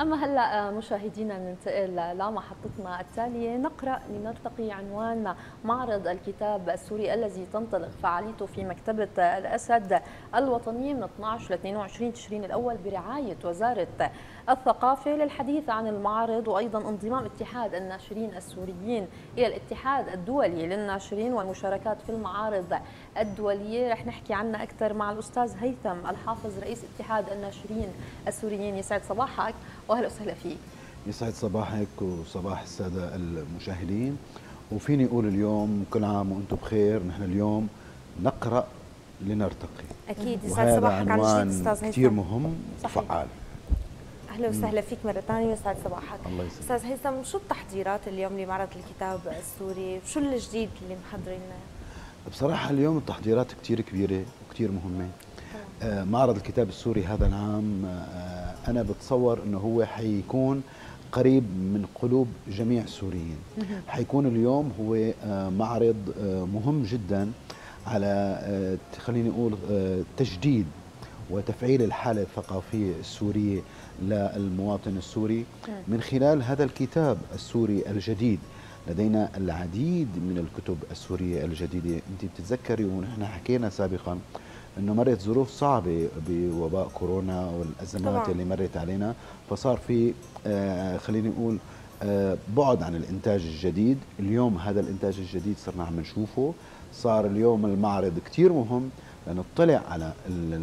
أما هلا مشاهدينا ننتقل لمحطتنا التالية، نقرأ لنرتقي عنوان معرض الكتاب السوري الذي تنطلق فعاليته في مكتبة الأسد الوطنية من 12 ل 22 تشرين الأول برعاية وزارة الثقافة. للحديث عن المعرض وأيضا انضمام اتحاد الناشرين السوريين إلى الاتحاد الدولي للناشرين والمشاركات في المعارض الدولية، رح نحكي عنها أكثر مع الأستاذ هيثم الحافظ رئيس اتحاد الناشرين السوريين. يسعد صباحك واهلا وسهلا فيك. يسعد صباحك وصباح السادة المشاهدين. وفيني أقول اليوم كل عام وأنتم بخير. نحن اليوم نقرأ لنرتقي. أكيد. يسعد صباحك عن جديد أستاذ هيثم. كثير مهم وفعال. أهلا وسهلا فيك مرة ثانية ويسعد صباحك. الله يسعدك. أستاذ هيثم، شو التحضيرات اليوم لمعرض الكتاب السوري؟ شو الجديد اللي محضرين لنا؟ بصراحة اليوم التحضيرات كثير كبيرة وكثير مهمة. معرض الكتاب السوري هذا العام أنا بتصور أنه هو حيكون قريب من قلوب جميع السوريين. حيكون اليوم هو معرض مهم جدا على خليني أقول تجديد وتفعيل الحالة الثقافية السورية للمواطن السوري من خلال هذا الكتاب السوري الجديد. لدينا العديد من الكتب السورية الجديدة. أنت بتتذكري ونحن حكينا سابقا أنه مرت ظروف صعبة بوباء كورونا والأزمات اللي مرت علينا، فصار في خليني أقول بعد عن الإنتاج الجديد. اليوم هذا الإنتاج الجديد صرنا عم نشوفه. صار اليوم المعرض كتير مهم لنطلع على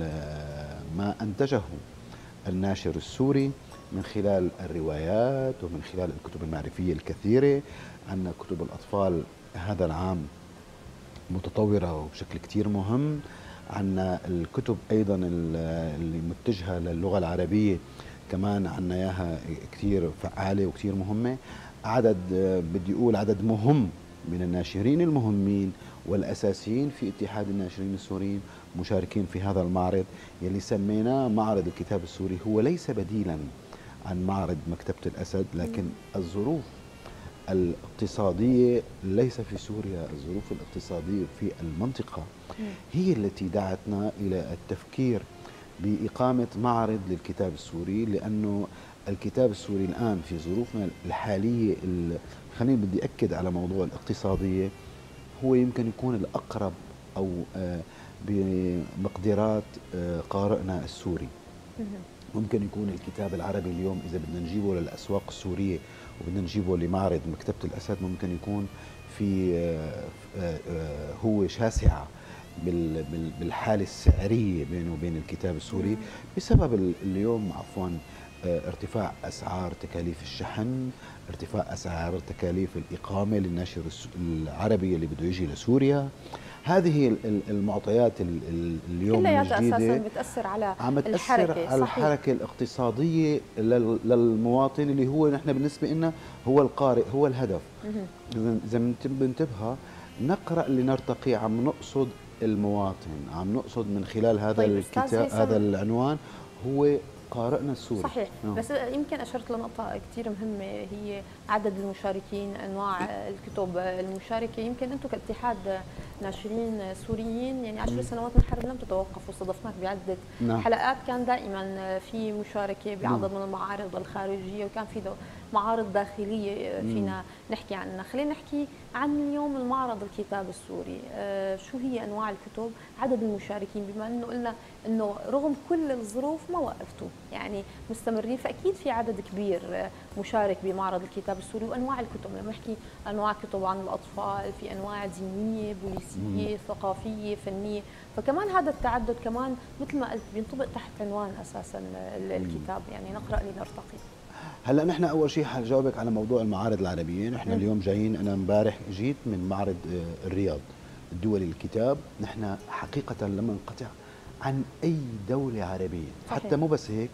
ما أنتجه الناشر السوري من خلال الروايات ومن خلال الكتب المعرفية الكثيرة. عندنا كتب الأطفال هذا العام متطورة وبشكل كتير مهم. عندنا الكتب أيضا اللي متجهة للغة العربية كمان عندنا إياها كتير فعالة وكتير مهمة. عدد بدي أقول عدد مهم من الناشرين المهمين والأساسيين في اتحاد الناشرين السوريين مشاركين في هذا المعرض يلي سميناه معرض الكتاب السوري. هو ليس بديلا عن معرض مكتبة الأسد، لكن الظروف الاقتصادية ليس في سوريا، الظروف الاقتصادية في المنطقة هي التي دعتنا إلى التفكير بإقامة معرض للكتاب السوري، لأنه الكتاب السوري الآن في ظروفنا الحالية خليني بدي أكد على موضوع الاقتصادية، هو يمكن يكون الأقرب أو بمقدرات قارئنا السوري. ممكن يكون الكتاب العربي اليوم إذا بدنا نجيبه للأسواق السورية وبدنا نجيبه لمعرض مكتبة الأسد ممكن يكون في هو شاسعة بالحالة السعرية بينه وبين الكتاب السوري بسبب اليوم عفوا ارتفاع أسعار تكاليف الشحن، ارتفاع أسعار تكاليف الإقامة للناشر العربي اللي بده يجي لسوريا. هذه المعطيات اليوم كلياتها الجديدة اساسا بتاثر على عم تأثر الحركه. على الحركة الاقتصادية للمواطن اللي هو نحن بالنسبة لنا هو القارئ، هو الهدف. إذا بننتبه نقرأ لنرتقي عم نقصد المواطن، عم نقصد من خلال هذا الكتاب هذا العنوان هو قارئنا السوري. صحيح. بس يمكن اشرت لنقطه كثير مهمه هي عدد المشاركين، انواع الكتب المشاركه. يمكن انتم كاتحاد ناشرين سوريين يعني 10 سنوات من الحرب لم تتوقفوا، استضفناك بعده حلقات، كان دائما في مشاركه بعدد من المعارض الخارجيه وكان في معارض داخليه فينا نحكي عنها. خلينا نحكي عن اليوم المعرض الكتاب السوري. شو هي انواع الكتب، عدد المشاركين، بما انه قلنا انه رغم كل الظروف ما وقفتوا يعني مستمرين، فاكيد في عدد كبير مشارك بمعرض الكتاب السوري. وانواع الكتب لما نحكي انواع كتب عن الاطفال، في انواع دينيه، بوليسيه، ثقافيه، فنيه، فكمان هذا التعدد كمان مثل ما قلت بينطبق تحت عنوان اساسا الكتاب، يعني نقرا لنرتقي. هلا نحن اول شيء حجاوبك على موضوع المعارض العربيه. نحن اليوم جايين، انا امبارح جيت من معرض الرياض الدولي للكتاب. نحن حقيقه لم ننقطع عن اي دوله عربيه. صحيح. حتى مو بس هيك،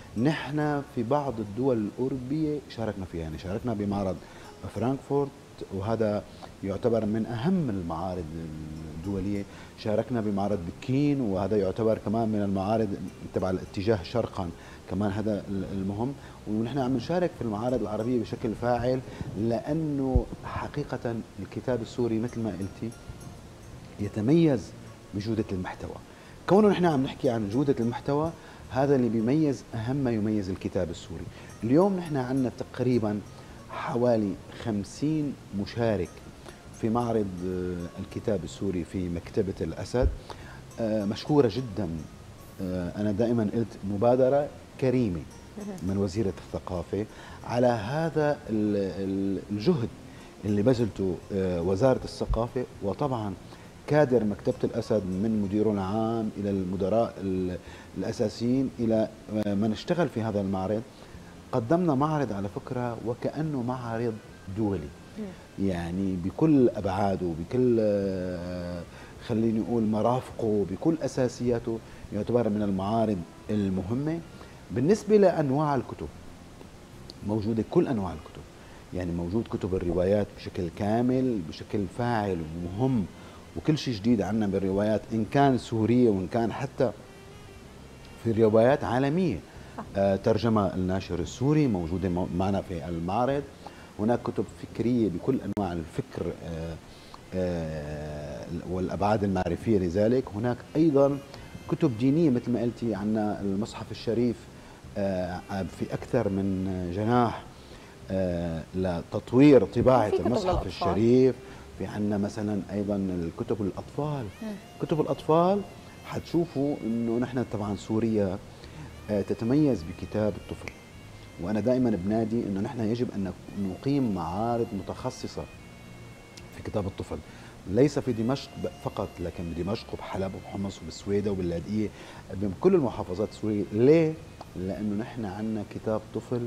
نحن في بعض الدول الاوروبيه شاركنا فيها، يعني شاركنا بمعرض فرانكفورت وهذا يعتبر من اهم المعارض الدوليه. شاركنا بمعرض بكين وهذا يعتبر كمان من المعارض تبع الاتجاه شرقا، كمان هذا المهم. ونحن عم نشارك في المعارض العربيه بشكل فاعل لانه حقيقه الكتاب السوري مثل ما قلتي يتميز بجوده المحتوى. كونه نحن عم نحكي عن جوده المحتوى هذا اللي بيميز أهم ما يميز الكتاب السوري. اليوم نحن عندنا تقريبا حوالي 50 مشارك في معرض الكتاب السوري في مكتبة الأسد، مشكورة جدا. أنا دائما قلت مبادرة كريمة من وزيرة الثقافة على هذا الجهد اللي بذلته وزارة الثقافة، وطبعا كادر مكتبة الأسد من مديره العام إلى المدراء الأساسيين إلى من اشتغل في هذا المعرض. قدمنا معرض على فكرة وكأنه معرض دولي، يعني بكل أبعاده، بكل خليني أقول مرافقه، بكل أساسياته، يعتبر من المعارض المهمة. بالنسبة لأنواع الكتب، موجودة كل أنواع الكتب، يعني موجود كتب الروايات بشكل كامل بشكل فاعل ومهم، وكل شيء جديد عندنا بالروايات إن كان سورية وإن كان حتى في روايات عالمية. ترجمة الناشر السوري موجودة معنا في المعرض. هناك كتب فكرية بكل أنواع الفكر والأبعاد المعرفية لذلك. هناك أيضا كتب دينية مثل ما قلتي، عندنا المصحف الشريف في أكثر من جناح لتطوير طباعة المصحف الشريف. في عندنا مثلا أيضا الكتب الأطفال. كتب الأطفال حتشوفوا أنه نحن طبعا سوريا تتميز بكتاب الطفل، وأنا دائما بنادي أنه نحن يجب أن نقيم معارض متخصصة في كتاب الطفل، ليس في دمشق فقط، لكن بدمشق وبحلب وبحمص وبالسويدة وباللاذقية، بكل المحافظات السورية. ليه؟ لأنه نحن عندنا كتاب طفل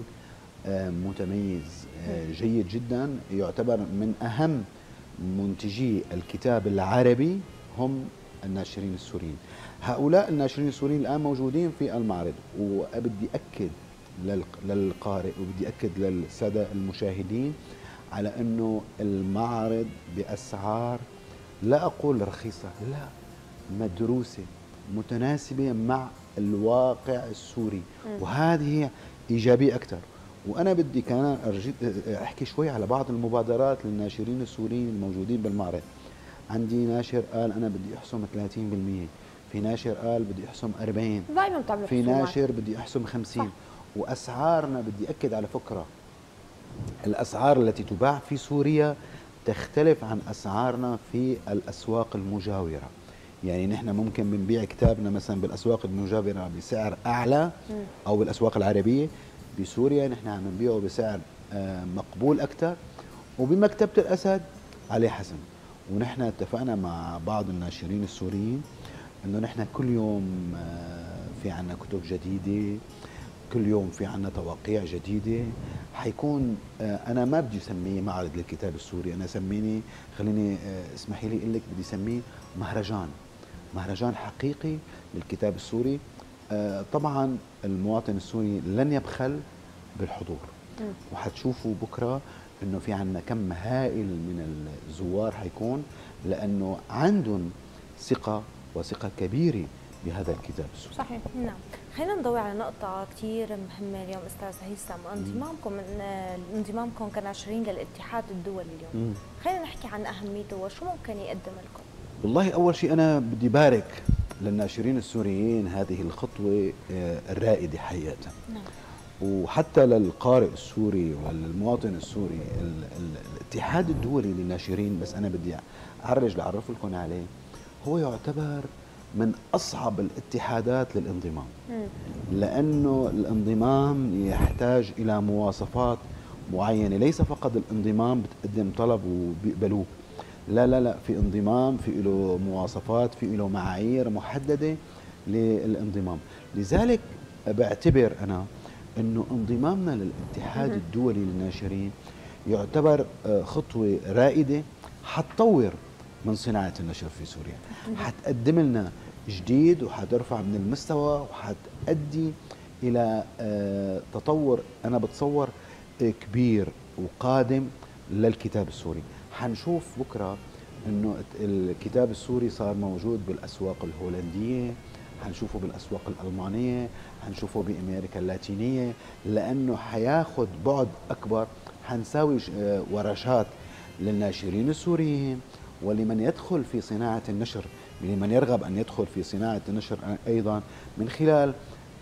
متميز جيد جدا، يعتبر من أهم منتجي الكتاب العربي هم الناشرين السوريين. هؤلاء الناشرين السوريين الآن موجودين في المعرض، وبدي أكد للقارئ وبدي أكد للسادة المشاهدين على أنه المعرض بأسعار لا أقول رخيصة، لا، مدروسة، متناسبة مع الواقع السوري، وهذه إيجابية أكثر. وأنا بدي كمان أحكي شوي على بعض المبادرات للناشرين السوريين الموجودين بالمعرض. عندي ناشر قال أنا بدي أحسم 30%، في ناشر قال بدي أحسم 40%، دائما بتعملوا في ناشر بدي أحسم 50%. وأسعارنا بدي أكد على فكرة، الأسعار التي تباع في سوريا تختلف عن أسعارنا في الأسواق المجاورة. يعني نحن ممكن بنبيع كتابنا مثلا بالأسواق المجاورة بسعر أعلى أو بالأسواق العربية، بسوريا نحن عم نبيعه بسعر مقبول أكثر، وبمكتبة الأسد عليه حسم. ونحن اتفقنا مع بعض الناشرين السوريين انه نحن كل يوم في عنا كتب جديدة، كل يوم في عنا تواقيع جديدة. حيكون انا ما بدي اسميه معرض للكتاب السوري، انا سميني، خليني اسمحي لي اقول لك، بدي اسميه مهرجان حقيقي للكتاب السوري. طبعا المواطن السوري لن يبخل بالحضور، وحتشوفوا بكره انه في عندنا كم هائل من الزوار حيكون، لانه عندهم ثقة كبيرة بهذا الكتاب السوري. صحيح. نعم. خلينا نضوي على نقطة كثير مهمة اليوم أستاذ هيثم، انضمامكم كناشرين للاتحاد الدولي اليوم. خلينا نحكي عن أهميته وشو ممكن يقدم لكم. والله أول شيء أنا بدي بارك للناشرين السوريين هذه الخطوة الرائدة حقيقة. نعم. وحتى للقارئ السوري والمواطن السوري، الاتحاد الدولي للناشرين، بس أنا بدي أعرف لكم عليه، هو يعتبر من أصعب الاتحادات للانضمام، لأنه الانضمام يحتاج إلى مواصفات معينة، ليس فقط الانضمام بتقدم طلب وبيقبلوك، لا، في انضمام في له مواصفات، في له معايير محددة للانضمام. لذلك بعتبر أنا أنه انضمامنا للاتحاد الدولي للناشرين يعتبر خطوة رائدة حتطور من صناعة النشر في سوريا، حتقدم لنا جديد وحترفع من المستوى وحتؤدي إلى تطور أنا بتصور كبير وقادم للكتاب السوري. حنشوف بكرة أنه الكتاب السوري صار موجود بالأسواق الهولندية، حنشوفه بالأسواق الألمانية، حنشوفه بأمريكا اللاتينية، لأنه حياخد بعد أكبر. حنساوي ورشات للناشرين السوريين ولمن يدخل في صناعة النشر، لمن يرغب أن يدخل في صناعة النشر أيضا، من خلال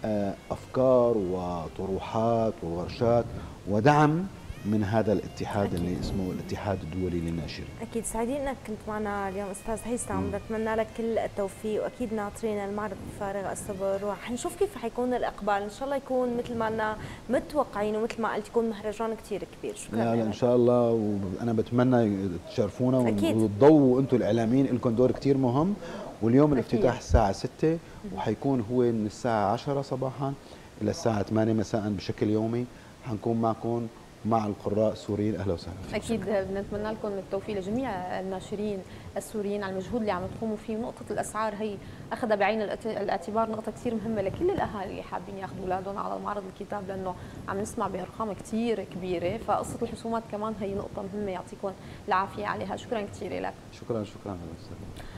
افكار وطروحات وورشات ودعم من هذا الاتحاد اللي اسمه الاتحاد الدولي للناشرين. اكيد سعيدين انك كنت معنا اليوم استاذ هيثم، بتمنى لك كل التوفيق، واكيد ناطرين المعرض بفارغ الصبر، وحنشوف كيف حيكون الاقبال، ان شاء الله يكون مثل ما لنا متوقعين، ومثل ما قلت يكون مهرجان كثير كبير. شكرا لا ان شاء الله، وانا بتمنى تشرفونا وتضووا انتم الاعلاميين، لكم دور كثير مهم. واليوم الافتتاح الساعه 6 وحيكون هو من الساعه 10 صباحا الى الساعه 8 مساء بشكل يومي. حنكون معكم مع القراء السوريين. اهلا وسهلا. اكيد بنتمنى لكم التوفيق لجميع الناشرين السوريين على المجهود اللي عم تقوموا فيه. ونقطه الاسعار هي اخذها بعين الاعتبار نقطه كثير مهمه لكل الاهالي اللي حابين ياخذوا اولادهم على معرض الكتاب، لانه عم نسمع بارقام كثير كبيره، فقصه الحسومات كمان هي نقطه مهمه. يعطيكم العافيه عليها. شكرا كثير لك. شكرا.